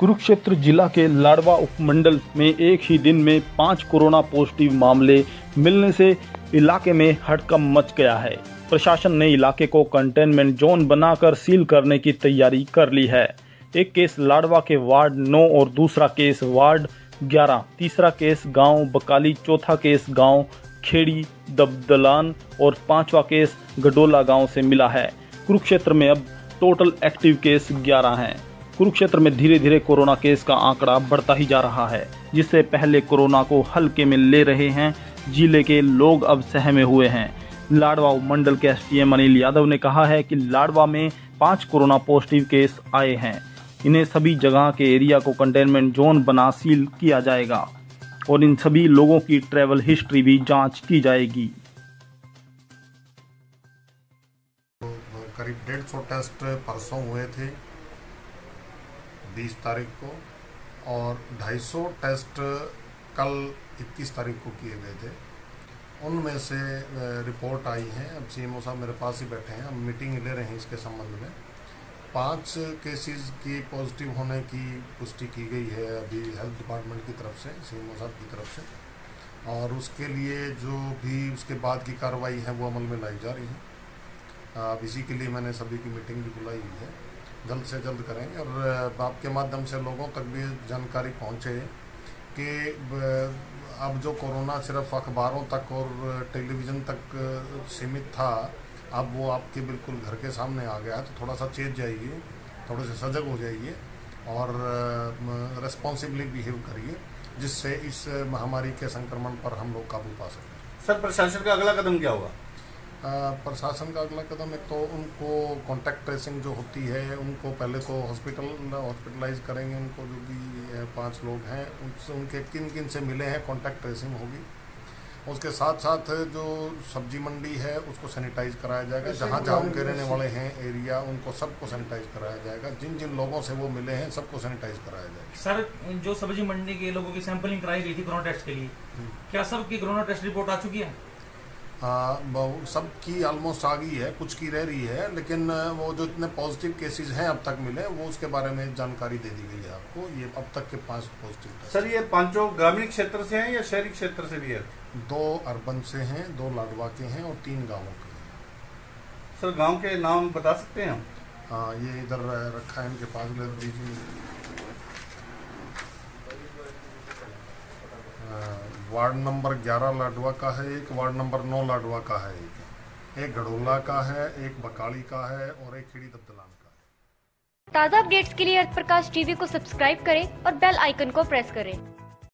कुरुक्षेत्र जिला के लाडवा उपमंडल में एक ही दिन में 5 कोरोना पॉजिटिव मामले मिलने से इलाके में हड़कंप मच गया है। प्रशासन ने इलाके को कंटेनमेंट जोन बनाकर सील करने की तैयारी कर ली है। एक केस लाडवा के वार्ड 9 और दूसरा केस वार्ड 11, तीसरा केस गांव बकाली, चौथा केस गांव खेड़ी दबदलान और 5वां केस गडोला गांव से मिला है। कुरुक्षेत्र में अब टोटल एक्टिव केस 11 हैं। कुरुक्षेत्र में धीरे धीरे कोरोना केस का आंकड़ा बढ़ता ही जा रहा है, जिससे पहले कोरोना को हल्के में ले रहे हैं जिले के लोग अब सहमे हुए हैं। लाडवा मंडल के एसडीएम अनिल यादव ने कहा है कि लाडवा में 5 कोरोना पॉजिटिव केस आए हैं। इन्हें सभी जगह के एरिया को कंटेनमेंट जोन बना सील किया जाएगा और इन सभी लोगों की ट्रैवल हिस्ट्री भी जांच की जाएगी। करीब 150 टेस्ट परसों हुए थे 20 तारीख को और 250 टेस्ट कल 21 तारीख को किए गए थे। उनमें से रिपोर्ट आई है। अब सीएमओ साहब मेरे पास ही बैठे हैं, हम मीटिंग ले रहे हैं इसके संबंध में। 5 केसेस की पॉजिटिव होने की पुष्टि की गई है अभी हेल्थ डिपार्टमेंट की तरफ से, सीएमओ साहब की तरफ से, और उसके लिए जो भी उसके बाद की कार्रवाई है वो अमल में लाई जा रही है। अब इसी के लिए मैंने सभी की मीटिंग भी बुलाई हुई है, जल्द से जल्द करेंगे और आपके माध्यम से लोगों तक भी जानकारी पहुंचे कि अब जो कोरोना सिर्फ अखबारों तक और टेलीविज़न तक सीमित था, अब वो आपके बिल्कुल घर के सामने आ गया है। तो थोड़ा सा चेत जाइए, थोड़े से सजग हो जाइए और रेस्पॉन्सिबली बिहेव करिए, जिससे इस महामारी के संक्रमण पर हम लोग काबू पा सकें। सर, प्रशासन का अगला कदम क्या होगा? प्रशासन का अगला कदम एक तो उनको कॉन्टैक्ट ट्रेसिंग जो होती है, उनको पहले तो हॉस्पिटलाइज करेंगे। उनको जो भी 5 लोग हैं उनसे उनके किन किन से मिले हैं कॉन्टैक्ट ट्रेसिंग होगी। उसके साथ साथ जो सब्जी मंडी है उसको सैनिटाइज कराया जाएगा। जहाँ जहाँ उनके रहने वाले हैं एरिया, उनको सबको सैनिटाइज कराया जाएगा। जिन जिन लोगों से वो मिले हैं सबको सैनिटाइज कराया जाएगा। सर, जो सब्जी मंडी के लोगों की सैंपलिंग कराई गई थी कोरोना टेस्ट के लिए, क्या सबकी कोरोना टेस्ट रिपोर्ट आ चुकी है? सब की ऑलमोस्ट आ गई है, कुछ की रह रही है, लेकिन वो जो इतने पॉजिटिव केसेस हैं अब तक मिले वो उसके बारे में जानकारी दे दी गई है आपको। ये अब तक के 5 पॉजिटिव। सर, ये 5 ग्रामीण क्षेत्र से हैं या शहरी क्षेत्र से भी है? 2 अर्बन से हैं, 2 लाडवा के हैं और 3 गाँवों के हैं। सर, गाँव के नाम बता सकते हैं? हाँ, ये इधर रखा है, इनके पास ले दीजिए। वार्ड नंबर 11 लाडवा का है एक, वार्ड नंबर 9 लाडवा का है एक गडोला का है, एक बकाली का है और एक खेड़ी दबदलान का है। ताज़ा अपडेट्स के लिए अर्थ प्रकाश टीवी को सब्सक्राइब करें और बेल आइकन को प्रेस करें।